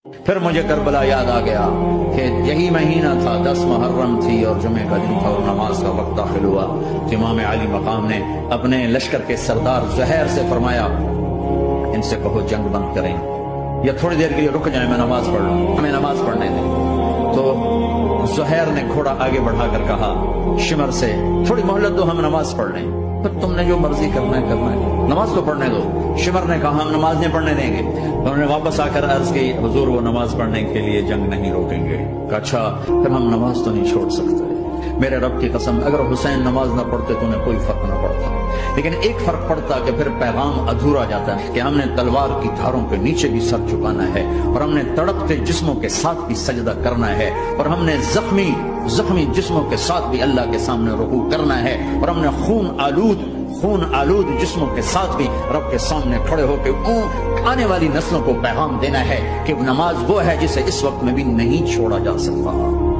پھر مجھے کربلا یاد آ گیا کہ یہی مہینہ تھا، 10 محرم تھی اور جمعے کا دن تھا اور نماز کا وقت داخل ہوا کہ امام علی مقام نے اپنے لشکر کے سردار زہیر سے فرمایا ان سے کہو جنگ بند کریں یا تھوڑی دیر کے لیے رک جائیں، میں نماز پڑھ لوں، ہمیں نماز پڑھنے دیں۔ تو زہیر نے گھوڑا آگے بڑھا کر کہا شمر سے تھوڑی مہلت دو، ہم نماز پڑھ لیں، پھر تم نے جو مرضی کرنا ہے نماز تو پڑھنے دو۔ شمر نے کہا ہم نماز نہیں پڑھنے دیں گے۔ انہوں نے واپس آ کر عرض کی حضور وہ نماز پڑھنے کے لیے جنگ نہیں روکیں گے۔ کہا اچھا پھر ہم نماز تو نہیں چھوڑ سکتے، میرے رب کی قسم اگر حسین نماز نہ پڑھتے تو انہیں کوئی فرق نہ پڑتا، لیکن ایک فرق پڑتا کہ پھر پیغام ادھورا جاتا ہے کہ ہم نے تلوار کی دھاروں کے نیچے بھی سر جھکانا ہے اور ہم نے تڑپتے جسموں کے ساتھ بھی سجدہ کرنا ہے اور ہم نے زخمی جسموں کے ساتھ بھی اللہ کے سامنے رکوع کرنا ہے اور ہم نے خون آلود جسموں کے ساتھ بھی رب کے سامنے کھڑے ہو کے آنے والی نسلوں کو پیغام دینا ہے کہ نماز وہ ہے جسے اس وقت میں بھی نہیں چھوڑا جا سکتا۔